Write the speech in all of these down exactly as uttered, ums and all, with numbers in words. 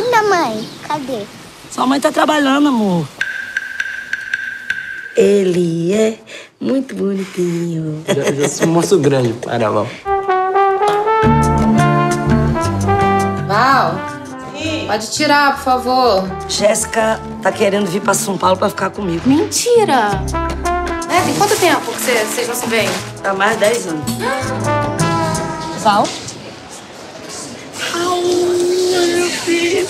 E minha mãe? Cadê? Sua mãe tá trabalhando, amor. Ele é muito bonitinho. Já, já sou um moço grande, para, Val. Val, sim. Pode tirar, por favor. Jéssica tá querendo vir pra São Paulo pra ficar comigo. Mentira! É, tem quanto tempo que vocês não se veem? Há mais de dez anos. Val? Ai, meu filho.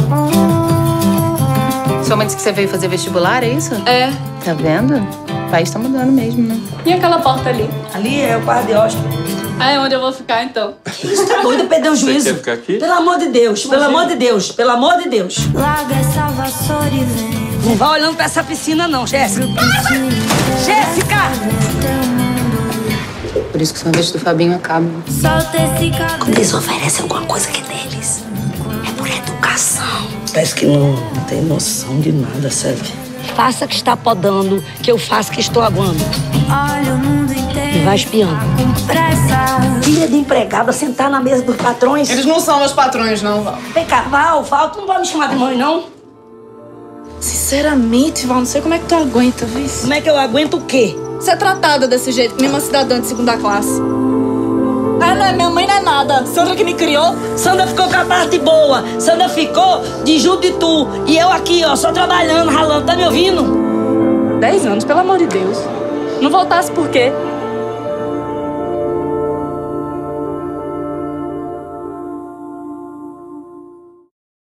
Sua mãe disse que você veio fazer vestibular, é isso? É. Tá vendo? O país tá mudando mesmo, né? E aquela porta ali? Ali é o quarto de hóspede. Ah, é onde eu vou ficar, então? Isso, tá doido, perdeu o juízo. Você quer ficar aqui? Pelo amor de Deus, pelo amor de Deus, pelo amor de Deus. Larga essa vassoura e vem. Não vai olhando pra essa piscina, não, Jéssica. Jéssica! Por isso que o sorvete do Fabinho acaba. Solta esse cabelo. Quando eles oferecem alguma coisa que é deles, é por educação. Parece que não tem noção de nada, sabe? Faça que está podando, que eu faço que estou aguando. Olha o mundo inteiro. E vai espiando. Com pressa. Filha de empregada sentar na mesa dos patrões. Eles não são meus patrões, não, Val. Vem cá, Val, Val, tu não vai me chamar de mãe, não? Sinceramente, Val, não sei como é que tu aguenta, viu? Como é que eu aguento o quê? Ser tratada desse jeito, que nem uma cidadã de segunda classe. Ah, não é minha mãe, não é nada. Sandra que me criou. Sandra ficou com a parte boa. Sandra ficou de junto de tu. E eu aqui, ó, só trabalhando, ralando. Tá me ouvindo? Dez anos, pelo amor de Deus. Não voltasse por quê?